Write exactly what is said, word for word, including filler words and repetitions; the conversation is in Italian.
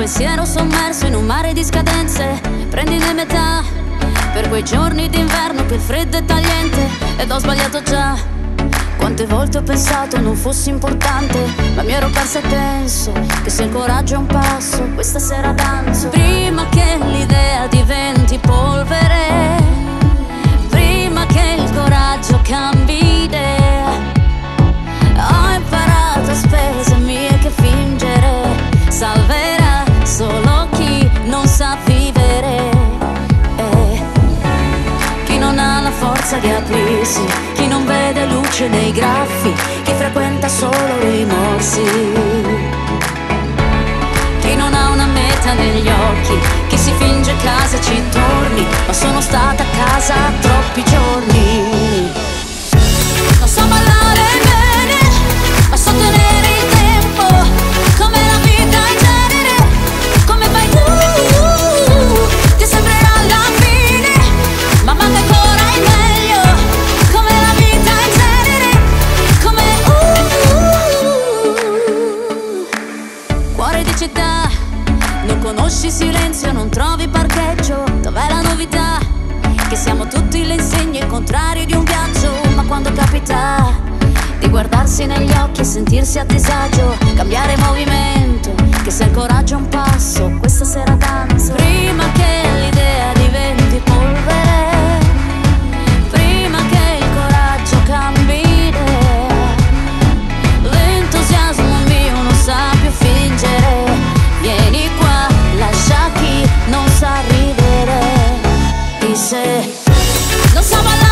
pensiero sommerso in un mare di scadenze. Prendine metà per quei giorni d'inverno che il freddo è tagliente. Ed ho sbagliato già. Quante volte ho pensato non fossi importante, ma mi ero persa e penso che se il coraggio è un passo, questa sera danzo. Prima che l'idea diventi polvere, prima che il coraggio cambi idea, ho imparato a spese mie che fingere salverà solo chi non sa vivere. Eh. Chi non ha la forza di aprirsi, chi non vede luce nei graffi, chi frequenta solo rimorsi, chi non ha una meta negli occhi, chi si finge casa e ci torni, ma sono stata a casa troppi giorni. Non so ballare bene, ma so tenere il tempo, come la vita in genere, come fai tu, ti sembrerà alla fine, ma manca ancora il meglio, come la vita in genere, come uh. Cuore di città, non conosci silenzio, non trovi parcheggio, dov'è la novità? Che siamo tutti le insegne contrarie di un viaggio, ma quando capita di guardarsi negli occhi e sentirsi a disagio, cambiare movimento, che se il coraggio è un passo, questa sera danzo. Prima che l'idea diventi polvere, prima che il coraggio cambi idea, l'entusiasmo mio non sa più fingere, vieni qua, lascia chi non sa ridere di sé. Non sa ballare